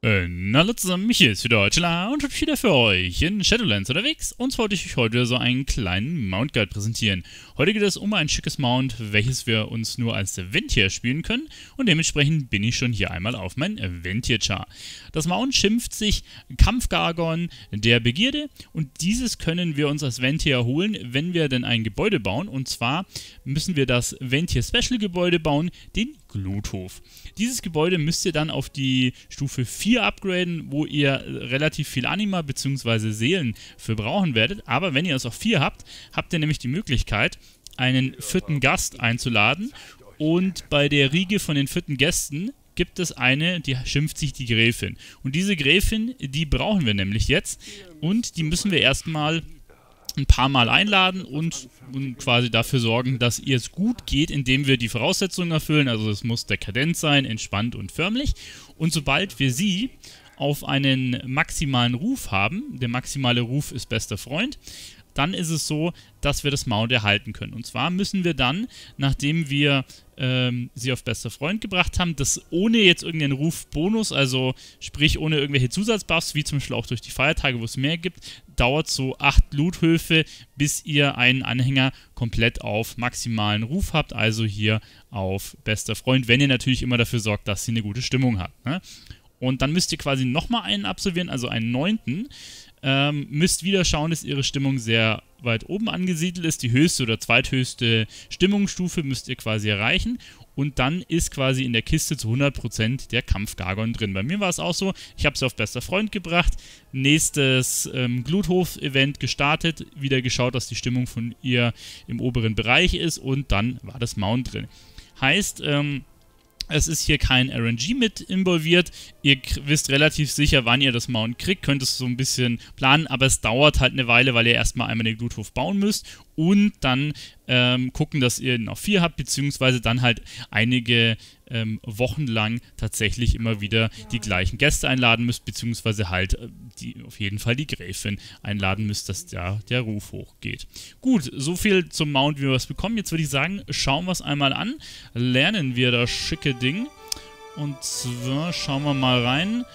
Hallo zusammen, Michi ist wieder heute da und ich bin wieder für euch in Shadowlands unterwegs und zwar wollte ich euch heute so einen kleinen Mount Guide präsentieren. Heute geht es um ein schickes Mount, welches wir uns nur als Ventier spielen können und dementsprechend bin ich schon hier einmal auf mein Ventier-Char. Das Mount schimpft sich Kampfgargon der Begierde und dieses können wir uns als Ventier holen, wenn wir denn ein Gebäude bauen, und zwar müssen wir das Ventier Special Gebäude bauen, den Gluthof. Dieses Gebäude müsst ihr dann auf die Stufe 4 upgraden, wo ihr relativ viel Anima bzw. Seelen für brauchen werdet. Aber wenn ihr es auf 4 habt, habt ihr nämlich die Möglichkeit, einen vierten Gast einzuladen. Und bei der Riege von den vierten Gästen gibt es eine, die schimpft sich die Gräfin. Und diese Gräfin, die brauchen wir nämlich jetzt. Und die müssen wir erstmal ein paar Mal einladen und quasi dafür sorgen, dass ihr es gut geht, indem wir die Voraussetzungen erfüllen. Also es muss dekadent sein, entspannt und förmlich. Und sobald wir sie auf einen maximalen Ruf haben, der maximale Ruf ist bester Freund, dann ist es so, dass wir das Mount erhalten können. Und zwar müssen wir dann, nachdem wir sie auf bester Freund gebracht haben, das ohne jetzt irgendeinen Rufbonus, also sprich ohne irgendwelche Zusatzbuffs, wie zum Beispiel auch durch die Feiertage, wo es mehr gibt, dauert so 8 Loothöfe, bis ihr einen Anhänger komplett auf maximalen Ruf habt, also hier auf bester Freund, wenn ihr natürlich immer dafür sorgt, dass sie eine gute Stimmung hat, ne? Und dann müsst ihr quasi nochmal einen absolvieren, also einen 9. Müsst wieder schauen, dass ihre Stimmung sehr weit oben angesiedelt ist. Die höchste oder zweithöchste Stimmungsstufe müsst ihr quasi erreichen. Und dann ist quasi in der Kiste zu 100% der Kampfgargon drin. Bei mir war es auch so, ich habe sie auf bester Freund gebracht, nächstes Gluthof-Event gestartet, wieder geschaut, dass die Stimmung von ihr im oberen Bereich ist und dann war das Mount drin. Heißt, es ist hier kein RNG mit involviert. Ihr wisst relativ sicher, wann ihr das Mount kriegt. Könnt es so ein bisschen planen, aber es dauert halt eine Weile, weil ihr erstmal einmal den Gluthof bauen müsst und dann gucken, dass ihr ihn auf 4 habt, beziehungsweise dann halt einige Wochen lang tatsächlich immer wieder die gleichen Gäste einladen müsst, beziehungsweise halt auf jeden Fall die Gräfin einladen müsst, dass der Ruf hochgeht. Gut, so viel zum Mount, wie wir es bekommen. Jetzt würde ich sagen, schauen wir es einmal an. Lernen wir das schicke Ding. Und zwar schauen wir mal rein.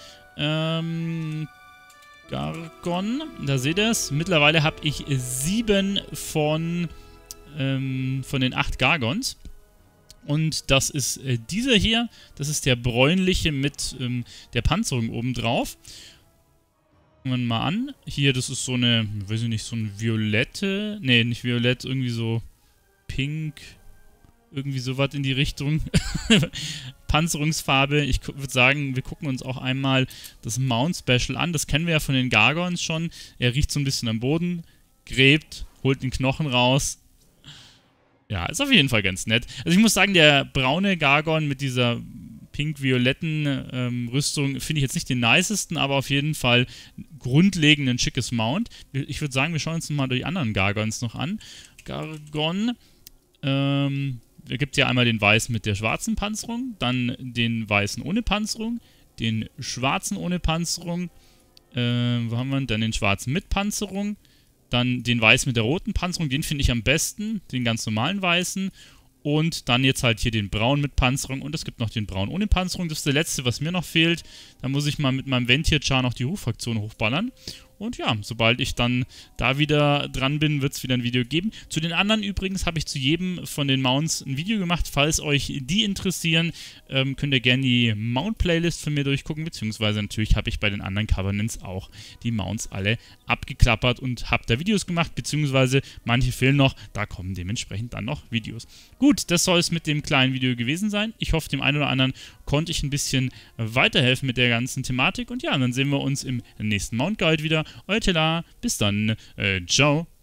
Gargon, da seht ihr es. Mittlerweile habe ich 7 von den 8 Gargons. Und das ist dieser hier. Das ist der bräunliche mit der Panzerung obendrauf. Gucken wir mal an. Hier, das ist so eine, weiß ich nicht, so ein violette. Ne, nicht violett, irgendwie so pink. Irgendwie sowas in die Richtung. Panzerungsfarbe. Ich würde sagen, wir gucken uns auch einmal das Mount Special an. Das kennen wir ja von den Gargons schon. Er riecht so ein bisschen am Boden, gräbt, holt den Knochen raus. Ja, ist auf jeden Fall ganz nett. Also ich muss sagen, der braune Gargon mit dieser pink-violetten Rüstung finde ich jetzt nicht den nicesten, aber auf jeden Fall grundlegend ein schickes Mount. Ich würde sagen, wir schauen uns mal die anderen Gargons noch an. Gargon, da gibt es ja einmal den weißen mit der schwarzen Panzerung, dann den weißen ohne Panzerung, den schwarzen ohne Panzerung, wo haben wir ihn? Dann den schwarzen mit Panzerung, dann den weißen mit der roten Panzerung, den finde ich am besten, den ganz normalen weißen. Und dann jetzt halt hier den braun mit Panzerung und es gibt noch den braun ohne Panzerung. Das ist der letzte, was mir noch fehlt. Da muss ich mal mit meinem Ventier-Char noch die Ruf-Fraktion hochballern. Und ja, sobald ich dann da wieder dran bin, wird es wieder ein Video geben. Zu den anderen übrigens habe ich zu jedem von den Mounts ein Video gemacht. Falls euch die interessieren, könnt ihr gerne die Mount-Playlist von mir durchgucken. Beziehungsweise natürlich habe ich bei den anderen Covenants auch die Mounts alle abgeklappert und habe da Videos gemacht. Beziehungsweise manche fehlen noch, da kommen dementsprechend dann noch Videos. Gut, das soll es mit dem kleinen Video gewesen sein. Ich hoffe, dem einen oder anderen konnte ich ein bisschen weiterhelfen mit der ganzen Thematik. Und ja, dann sehen wir uns im nächsten Mount Guide wieder. Euer Tela, bis dann, ciao.